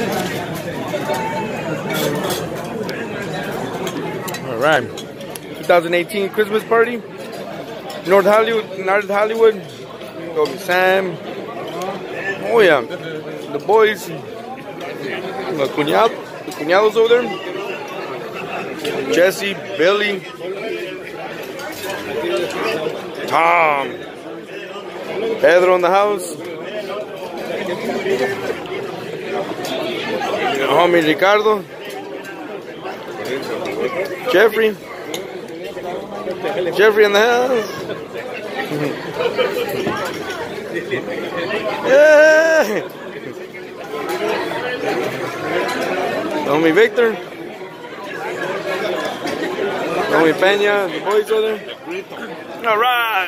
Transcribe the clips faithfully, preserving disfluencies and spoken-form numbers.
All right, twenty eighteen Christmas party, North Hollywood, North Hollywood. Go with Sam. Oh yeah, the boys, the cuñado, the cuñados over there. Jesse, Billy, Tom, Pedro in the house. Homie Ricardo, Jeffrey, Jeffrey in the house. Yeah. Homie Victor, homie Peña, the boys over there. All right.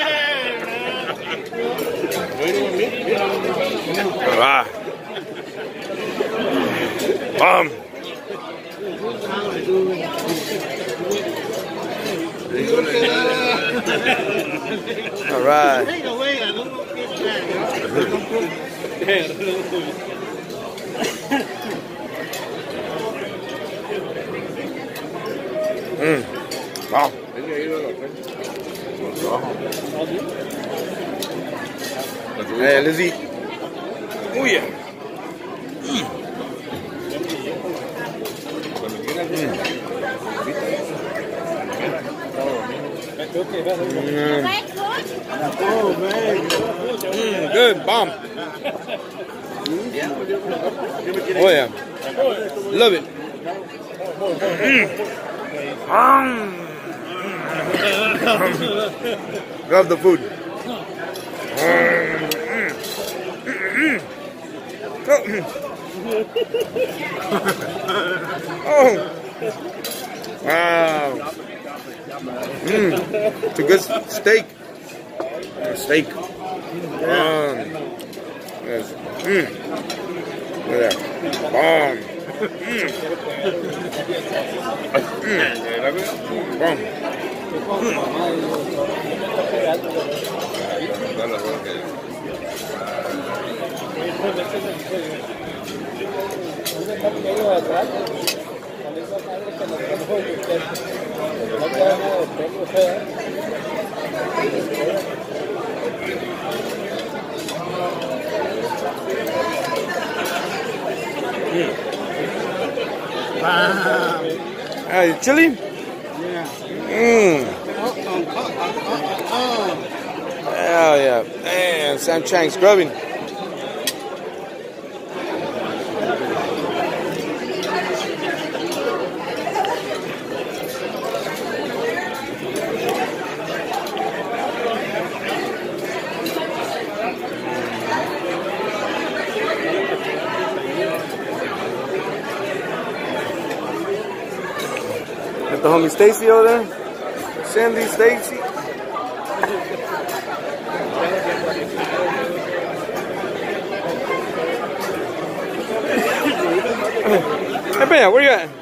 All right. Um. All right. Mm. Wow. Hey, let's eat. Oh yeah. Mm. Mm. Mm, good, bomb. Oh yeah, love it. Mm. Love the food. Oh, wow. Mm. It's a good steak. Steak. Um, yes. Mm. Look at that. Bomb. Mm. Mm. Bomb. Ah, you chili? Yeah. Mmm. Hell yeah. Man, Sam Chang scrubbing. Got the homie Stacy over there. Sandy, Stacy. Hey, Ben, where you at?